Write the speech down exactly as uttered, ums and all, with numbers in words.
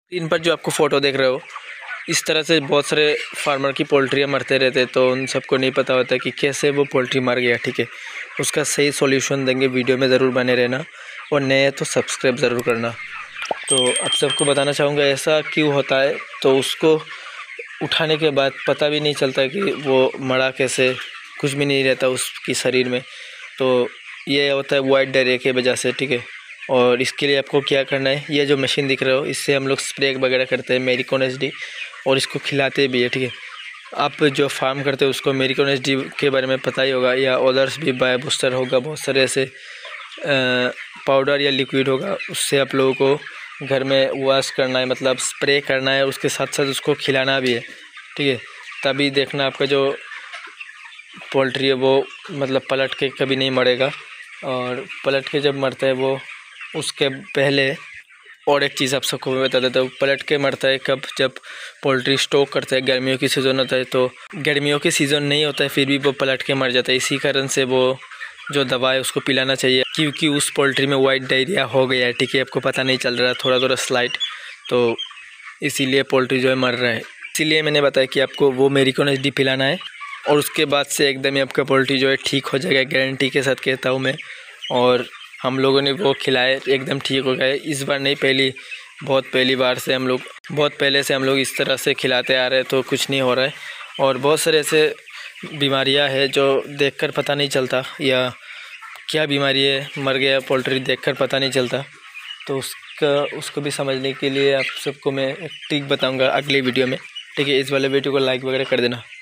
इन पर जो आपको फ़ोटो देख रहे हो, इस तरह से बहुत सारे फार्मर की पोल्ट्रियाँ मरते रहते, तो उन सबको नहीं पता होता कि कैसे वो पोल्ट्री मर गया। ठीक है, उसका सही सॉल्यूशन देंगे, वीडियो में ज़रूर बने रहना और नए तो सब्सक्राइब ज़रूर करना। तो आप सबको बताना चाहूँगा ऐसा क्यों होता है। तो उसको उठाने के बाद पता भी नहीं चलता कि वो मरा कैसे, कुछ भी नहीं रहता उसकी शरीर में। तो ये होता है वाइट डायरिया की वजह से। ठीक है, और इसके लिए आपको क्या करना है, ये जो मशीन दिख रहे हो, इससे हम लोग स्प्रे वगैरह करते हैं मेरिकोन एच डी, और इसको खिलाते भी है। ठीक है, आप जो फार्म करते हो उसको मेरिकोन एच डी के बारे में पता ही होगा, या ओदर्स भी बाय बूस्टर होगा, बहुत सारे ऐसे पाउडर या लिक्विड होगा, उससे आप लोगों को घर में वॉश करना है, मतलब स्प्रे करना है, उसके साथ साथ उसको खिलाना भी है। ठीक है, तभी देखना आपका जो पोल्ट्री है वो मतलब पलट के कभी नहीं मरेगा। और पलट के जब मरता है वो, उसके पहले और एक चीज़ आप सबको मैं बता देता हूँ, पलट के मरता है कब, जब पोल्ट्री स्टॉक करता है, गर्मियों की सीज़न होता है, तो गर्मियों की सीज़न नहीं होता है फिर भी वो पलट के मर जाता है। इसी कारण से वो जो दवा है उसको पिलाना चाहिए, क्योंकि उस पोल्ट्री में वाइट डायरिया हो गया है। ठीक है, आपको पता नहीं चल रहा, थोड़ा थोड़ा स्लाइट, तो इसीलिए पोल्ट्री जो है मर रहा है। इसीलिए मैंने बताया कि आपको वो मेरिकोन एच डी पिलाना है, और उसके बाद से एकदम ही आपका पोल्ट्री जो है ठीक हो जाएगा, गारंटी के साथ कहता हूँ मैं। और हम लोगों ने वो खिलाए, एकदम ठीक हो गए। इस बार नहीं, पहली बहुत पहली बार से हम लोग बहुत पहले से हम लोग इस तरह से खिलाते आ रहे हैं, तो कुछ नहीं हो रहा है। और बहुत सारे ऐसे बीमारियां हैं जो देखकर पता नहीं चलता, या क्या बीमारी है, मर गया पोल्ट्री देखकर पता नहीं चलता। तो उसका उसको भी समझने के लिए आप सबको मैं एक ट्रिक बताऊँगा अगली वीडियो में। ठीक है, इस वाले वीडियो को लाइक वगैरह कर देना।